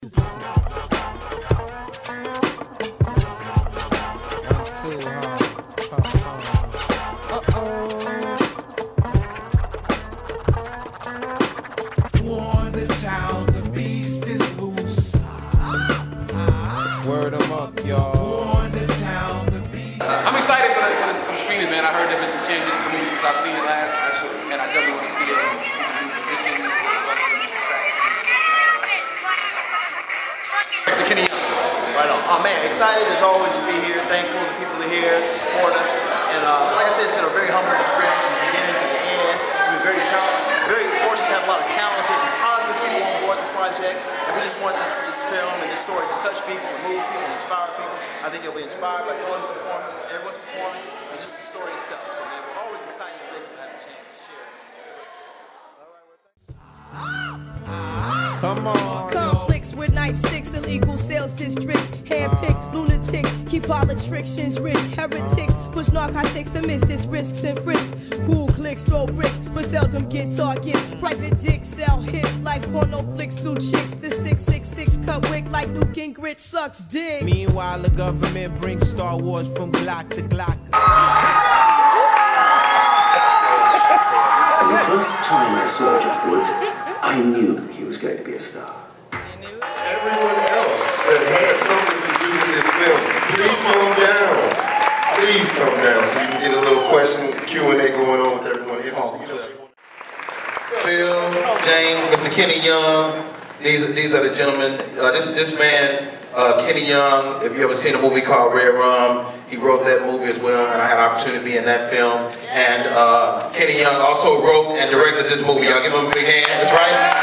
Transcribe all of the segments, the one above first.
Warn the town, the beast is loose. Word 'em up, y'all. Warn the town, the beast. I'm excited for the screening, man. I heard there been some changes to the movie since I've seen it last, and I definitely want to see it and see the new additions as well as the new subtractions. Director Kenny Young. Right on. Oh man, excited as always to be here. Thankful the people are here to support us. And like I said, it's been a very humbling experience from the beginning to the end. We've been very fortunate to have a lot of talented and positive people on board the project. And we just want this film and this story to touch people, and move people, and inspire people. I think they'll be inspired by Tony's performances, everyone's performance, and just the story itself. So man, we're always excited to have a chance to share it. Come on. Conflicts with nightsticks, illegal sales districts, handpicked lunatics, keep politicians rich, heretics, push narcotics and mystics, risks and frisks, cool clicks, throw bricks, but seldom get targets, private dicks sell hits like porno flicks to chicks, the 666 cut wick like Luke Gingrich sucks dick. Meanwhile, the government brings Star Wars from Glock to Glock. The first time I saw Jeff Woods, I knew he was going to be a star. Everyone else that had something to do with this film, please calm down. Please calm down so you can get a little question Q&A going on with everyone here. Phil, James, Mr. Kenny Young, these are the gentlemen. This man, Kenny Young, if you ever seen a movie called Red Rum, he wrote that movie as well, and I had an opportunity to be in that film. And Kenny Young also wrote and directed this movie. Y'all give him a big hand, that's right?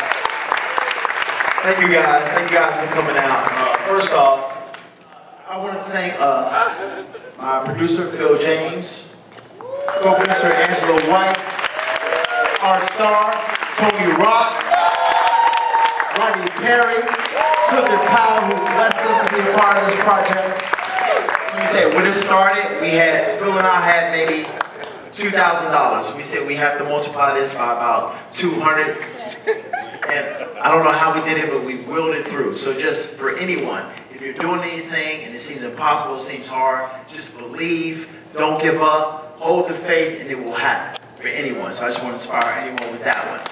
Thank you guys for coming out. First off, I want to thank my producer Phil James, co-producer Angela White, our star Tony Rock, Rodney Perry, Clifton Powell, who blessed us to be a part of this project. We said when it started, Phil and I had maybe $2,000. We said we have to multiply this by about 200. And I don't know how we did it, but we willed it through. So just for anyone, if you're doing anything and it seems impossible, it seems hard, just believe, don't give up, hold the faith, and it will happen for anyone. So I just want to inspire anyone with that one.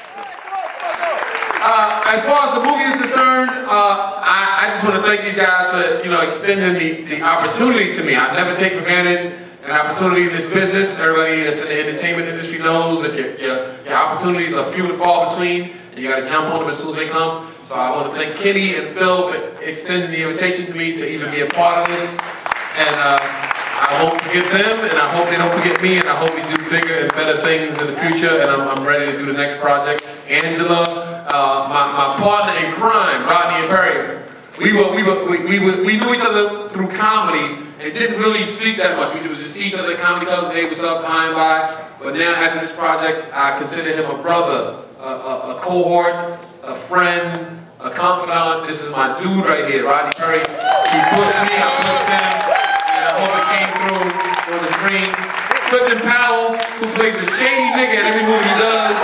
As far as the movie is concerned, I just want to thank these guys for extending the opportunity to me. I never take for granted an opportunity in this business. Everybody that's in the entertainment industry knows that your opportunities are few and far between, and you got to jump on them as soon as they come. So I want to thank Kenny and Phil for extending the invitation to me to even be a part of this. And I won't forget them, and I hope they don't forget me, and I hope we do bigger and better things in the future. And I'm ready to do the next project. Angela, my partner in crime, Rodney and Perry. We knew each other through comedy. It didn't really speak that much. We would just see each other at comedy clubs, hey, what's up, hi and bye. But now after this project, I consider him a brother, a cohort, a friend, a confidant. This is my dude right here, Rodney Perry. He pushed me, I pushed him, and I hope it came through on the screen. Clifton Powell, who plays a shady nigga in every movie he does.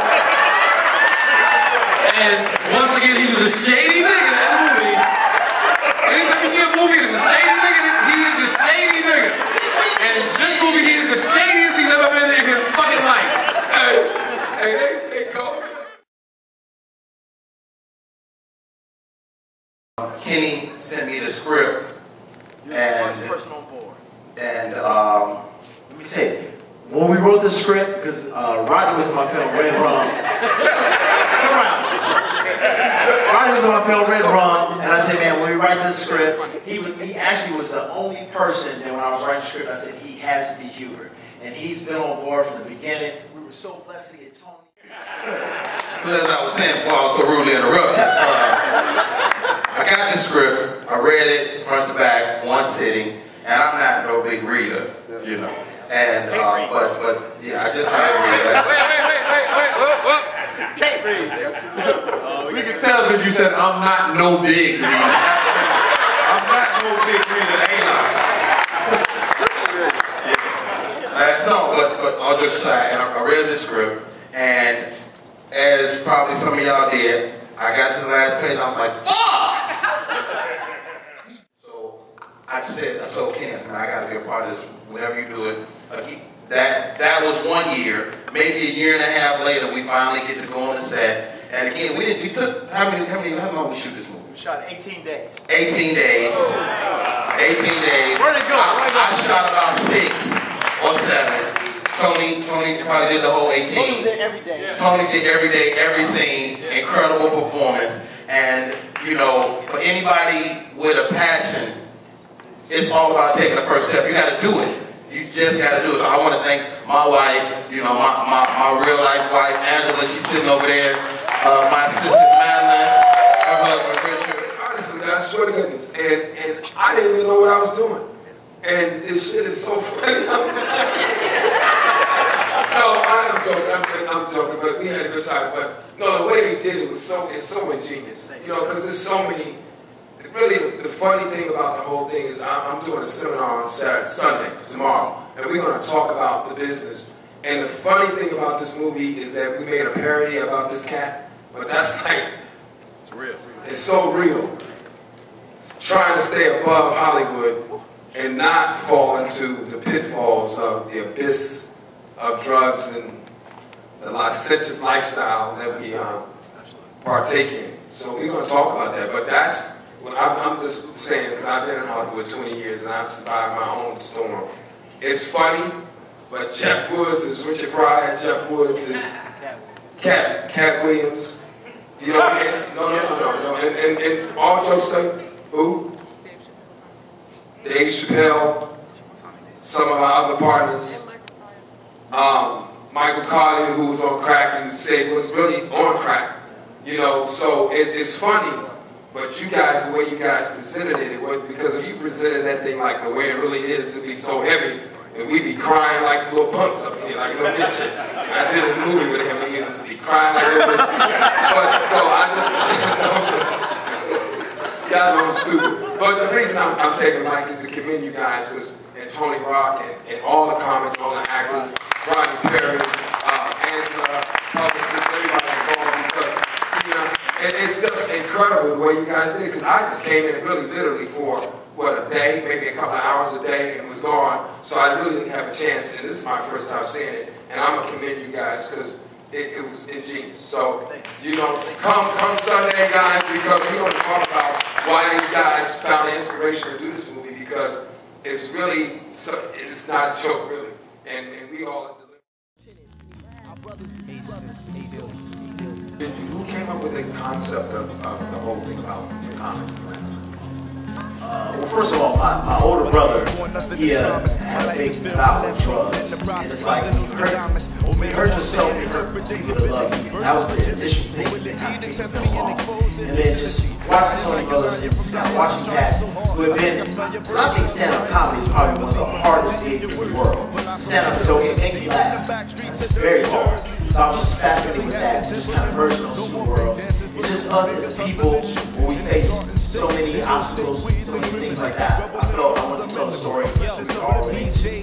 And once again, he was a shady nigga in the movie. Anytime you see a movie, there's a shady nigga. He is a shady nigga. And in this movie, he is the shadiest he's ever been in his fucking life. Hey, they call me. Kenny sent me the script, and Let me say, when we wrote the script, because Rodney was in my film Red Rum. Turn around. Rodney was in my film Red Rum, and I said, man, when we write this script, he actually was the only person that when I was writing the script, I said, he has to be Hubert. And he's been on board from the beginning. We were so blessed to get Tony. so as I was saying before I was so rudely interrupted, I got the script, I read it front to back, one sitting, and I'm not no big reader, you know. And but yeah, I just had to read that. Wait. Can't read. We can tell because you said I'm not no big reader. I'm not no big reader, ain't I? No, but I'll just say, and I read the script, and as probably some of y'all did, I got to the last page and I was like, fuck! I told Kenny, I said, man, I got to be a part of this whenever you do it. That was 1 year. Maybe a year and a half later, we finally get to go on the set. And again, we took, how long we shoot this movie? We shot 18 days. 18 days. 18 days. Where'd it go? I shot about 6 or 7. Tony probably did the whole 18. Tony did every day. Tony did every day, every scene. Incredible performance. And, you know, for anybody with a passion, it's all about taking the first step. You got to do it. You just got to do it. So I want to thank my wife, you know, my real life wife, Angela. She's sitting over there. My sister, Madeline. Her husband, Richard. Honestly, I swear to goodness. And I didn't even know what I was doing. And this shit is so funny. I'm joking, but we had a good time. But no, the way they did it was it's so ingenious. You know, because there's so many. Really, the funny thing about the whole thing is I'm doing a seminar on Sunday, tomorrow, and we're going to talk about the business. And the funny thing about this movie is that we made a parody about this cat, but that's like, it's real. It's so real. It's trying to stay above Hollywood and not fall into the pitfalls of the abyss of drugs and the licentious lifestyle that we partake in. So we're going to talk about that, but that's, well, I'm just saying, because I've been in Hollywood 20 years and I've survived my own storm. It's funny, but Jeff Woods is Richard Pryor, Jeff Woods is Cat Williams. You know, no. And all jokes aside, who? Dave Chappelle, some of our other partners. Michael Carter, who was on crack, you say was really on crack. You know, so it's funny. But you guys, the way you guys presented it, because if you presented that thing like the way it really is, it'd be so heavy, and we'd be crying like little punks up here, like little bitch. I did a movie with him, and he'd be crying like little bitch. But so I just, y'all know I'm stupid. But the reason I'm taking Mike is to commend you guys, and Tony Rock, and all the comments, all the actors, Rodney Perry, Angela, publicists, everybody involved, because, you know, and it's just incredible the way you guys did, because I just came in really literally for, what, a day, maybe a couple of hours a day, and was gone, so I really didn't have a chance, and this is my first time seeing it, and I'm going to commend you guys, because it was ingenious. So, you know, come Sunday, guys, because we're going to talk about why these guys found the inspiration to do this movie, because it's really, it's not a joke, really, and we all have to live. Who came up with the concept of the whole thing about the comics and that stuff? Well, first of all, my older brother, he had a big bout with drugs, and it's like, when you hurt yourself, you hurt people that love you. That was the initial thing that kind of came to film off. And then just watching so many brothers, and just kind of watching cats who have been, because I think stand-up comedy is probably one of the hardest gigs in the world. Stand-up, so it make me laugh. It's very hard. So I was just fascinated with that, and just kind of merging those two worlds. It's just us as a people, when we face so many obstacles, so many things like that. I felt I wanted to tell a story that we all relate to.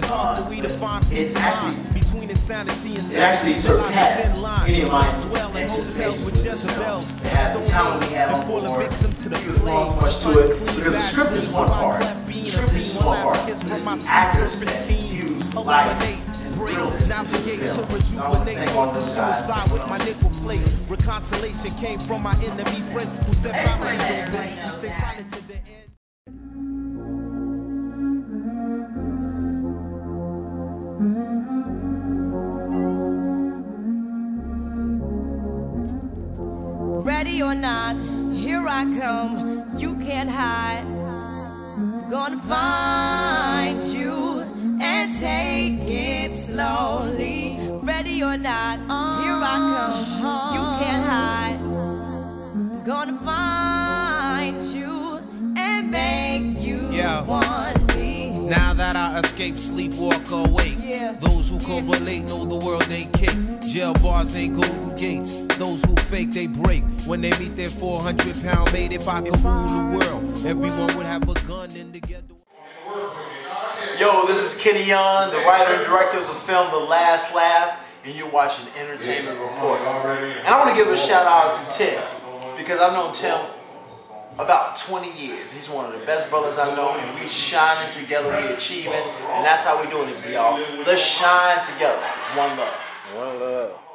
It actually surpassed any of my anticipations with this film. To have the talent we have on board, there's so much to it, because the script is one part. The script is just one part. It's the actors that infuse life and realness into the film. So I want to thank all of those guys. Reconciliation came from my enemy friend who said stay silent to the end. Ready or not, here I come, you can't hide. Gonna find you and take it slowly. Ready or not, here I come, you can't hide. Gonna find you and make you want me. Now that I escape, sleep, walk awake. Those who correlate know the world ain't kick. Jail bars ain't golden gates. Those who fake, they break. When they meet their 400-pound mate, if I could rule the world, everyone would have a gun in together. Yo, this is Kenny Young, the writer and director of the film The Last Laugh, and you're watching Entertainment Report. And I want to give a shout out to Tim, because I've known Tim about 20 years. He's one of the best brothers I know, and we shining together, we achieving, and that's how we doing it, y'all. Let's shine together. One love. One love.